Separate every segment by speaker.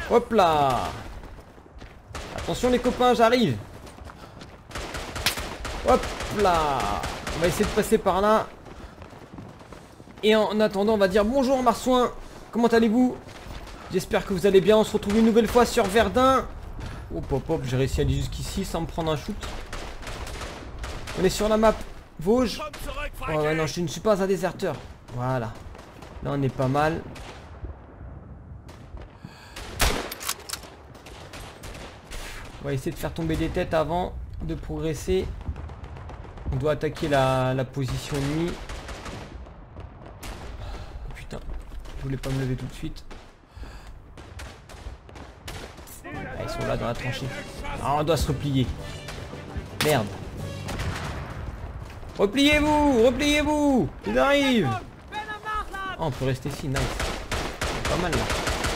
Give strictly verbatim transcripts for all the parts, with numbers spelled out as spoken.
Speaker 1: Hop là. Attention les copains, j'arrive. Hop là. On va essayer de passer par là. Et en attendant, on va dire bonjour Marsouin. Comment allez-vous? J'espère que vous allez bien. On se retrouve une nouvelle fois sur Verdun. Hop hop hop, j'ai réussi à aller jusqu'ici sans me prendre un shoot. On est sur la map Vosges. Oh ouais, non, je ne suis pas un déserteur. Voilà. Là on est pas mal. On va essayer de faire tomber des têtes avant de progresser. On doit attaquer la, la position ennemie. Oh, putain, je voulais pas me lever tout de suite. Ah, ils sont là dans la tranchée. Ah, on doit se replier. Merde. Repliez-vous, repliez-vous. Ils arrivent. Oh, on peut rester ici, nice. C'est pas mal là.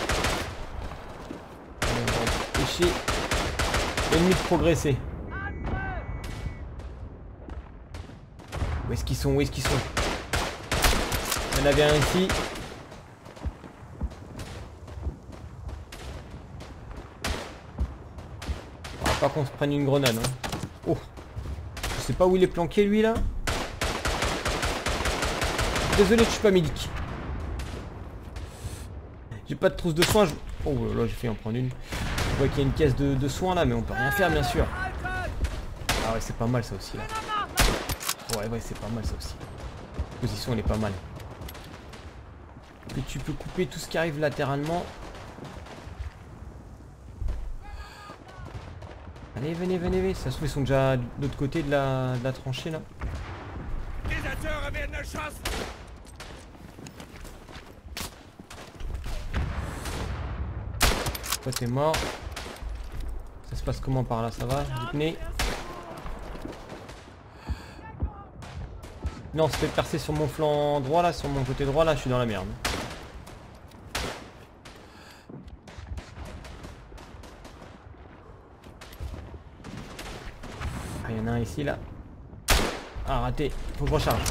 Speaker 1: On va empêcher l'ennemi de progresser. Où est-ce qu'ils sont? Où est-ce qu'ils sont? Il y en avait un ici. On va pas qu'on se prenne une grenade. Hein. Oh. Je sais pas où il est planqué lui là. Désolé, je suis pas médic. J'ai pas de trousse de soins. Je... Oh là, j'ai fait en prendre une. Je vois qu'il y a une caisse de, de soins là, mais on peut rien faire bien sûr. Ah ouais, c'est pas mal ça aussi là. Ouais, ouais, c'est pas mal ça aussi. La position elle est pas mal. Et tu peux couper tout ce qui arrive latéralement. Allez, venez, venez, venez. Ça se trouve, ils sont déjà de l'autre côté de la, de la tranchée là. Toi, t'es mort. Ça se passe comment par là? Ça va? Dites-moi. Non, c'était percé sur mon flanc droit là, sur mon côté droit là, je suis dans la merde. Ah, il y en a un ici là. Ah, raté. Faut que je recharge.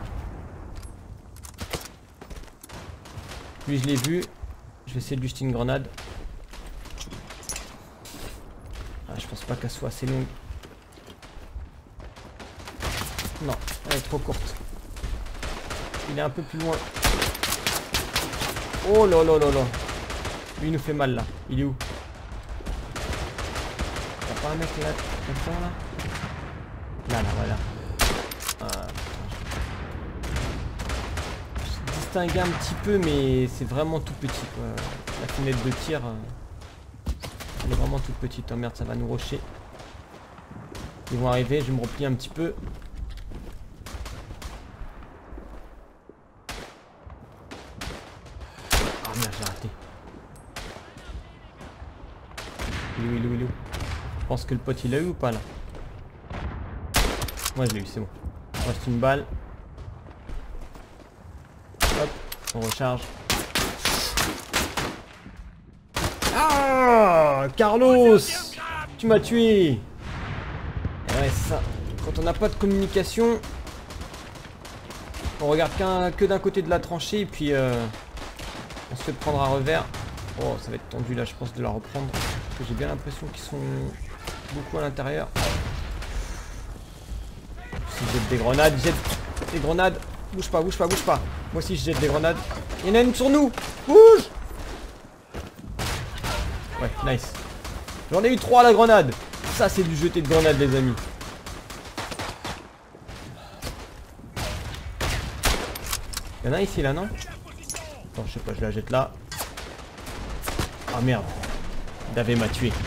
Speaker 1: Lui, je l'ai vu. Je vais essayer de lui jeter une grenade. Ah, je pense pas qu'elle soit assez longue. Non, elle est trop courte. Il est un peu plus loin. Oh là là là là. Lui il nous fait mal là. Il est où? Y'a pas un mec là là, là Là là voilà. Ah, je distingue un petit peu mais c'est vraiment tout petit quoi. La fenêtre de tir elle est vraiment toute petite. Oh merde, ça va nous rusher. Ils vont arriver, je vais me replier un petit peu. J'ai raté. Il est où, il est où, il est où? Je pense que le pote il l'a eu ou pas là? Moi je l'ai eu, c'est bon. Il reste une balle. Hop, on recharge. Ah Carlos, tu m'as tué. Et ouais c'est ça. Quand on n'a pas de communication, on regarde qu'un que d'un côté de la tranchée et puis euh, on se fait prendre à revers. Oh, ça va être tendu là, je pense, de la reprendre. Parce que j'ai bien l'impression qu'ils sont beaucoup à l'intérieur. Si je jette des grenades, jette des grenades. Bouge pas, bouge pas, bouge pas. Moi aussi, je jette des grenades. Il y en a une sur nous. Bouge. Ouais, nice. J'en ai eu trois à la grenade. Ça, c'est du jeter de grenade, les amis. Il y en a ici, là, non? Attends, je sais pas, je la jette là. Ah merde. Davé m'a tué.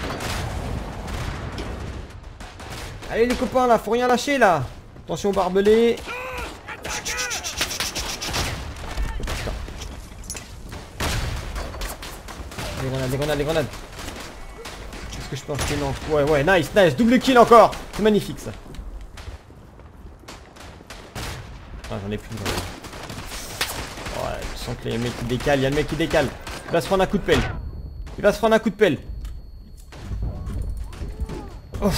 Speaker 1: Allez les copains là, faut rien lâcher là. Attention barbelé. Oh, putain. Des grenades, des grenades, des grenades. Est-ce que je peux en jeter? Non. Ouais, ouais, nice, nice. Double kill encore. C'est magnifique ça. Ah, j'en ai plus de grenades. Ouais, je sens que les mecs qui décalent. Il y a le mec qui décale. Il va se prendre un coup de pelle. Il va se prendre un coup de pelle. Oh.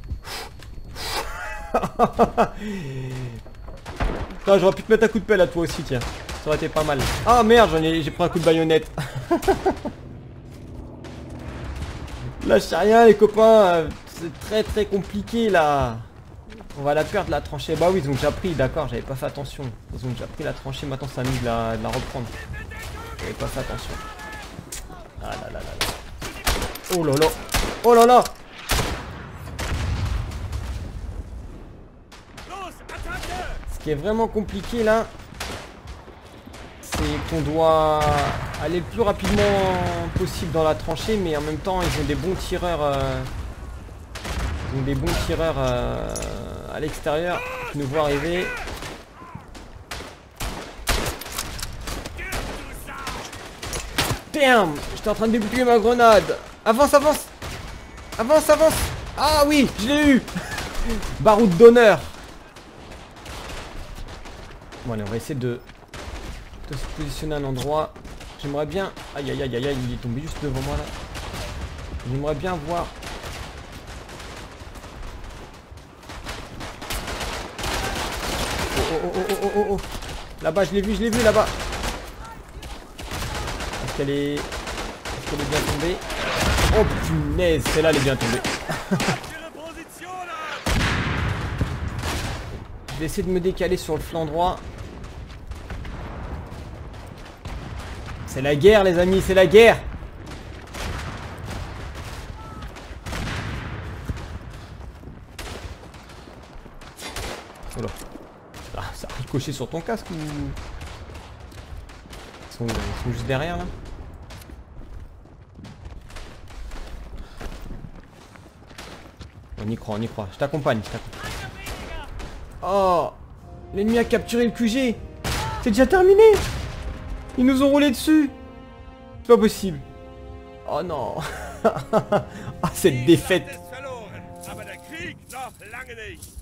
Speaker 1: J'aurais pu te mettre un coup de pelle à toi aussi, tiens. Ça aurait été pas mal. Ah merde, j'en ai, j'ai pris un coup de baïonnette. Lâchez rien les copains. C'est très très compliqué là. On va la perdre la tranchée. Bah oui, ils ont déjà pris, d'accord, j'avais pas fait attention. Ils ont déjà pris la tranchée, maintenant ça m'amuse de la, de la reprendre. J'avais pas fait attention. Ah là là là là. Oh là là. Oh là là. Ce qui est vraiment compliqué là, c'est qu'on doit aller le plus rapidement possible dans la tranchée, mais en même temps ils ont des bons tireurs. Euh, ils ont des bons tireurs euh, à l'extérieur qui nous voient arriver. Damn, j'étais en train de déboucler ma grenade. Avance, avance. Avance, avance. Ah oui, je l'ai eu. Baroud d'honneur. Bon allez, on va essayer de, de se positionner à un endroit. J'aimerais bien... Aïe aïe aïe aïe, il est tombé juste devant moi là. J'aimerais bien voir... Oh oh oh oh oh oh oh. Là-bas, je l'ai vu, je l'ai vu là-bas. Est-ce qu'elle est... Est-ce qu'elle est bien tombée? Oh punaise, celle-là elle est bien tombée. Je vais essayer de me décaler sur le flanc droit. C'est la guerre les amis, c'est la guerre. Oh là. Ah, ça a ricoché sur ton casque ou... Ils sont, ils sont juste derrière là. On y croit, on y croit. Je t'accompagne, je t'accompagne. Oh, l'ennemi a capturé le Q G. C'est déjà terminé. Ils nous ont roulé dessus. C'est pas possible. Oh non. Ah, cette défaite.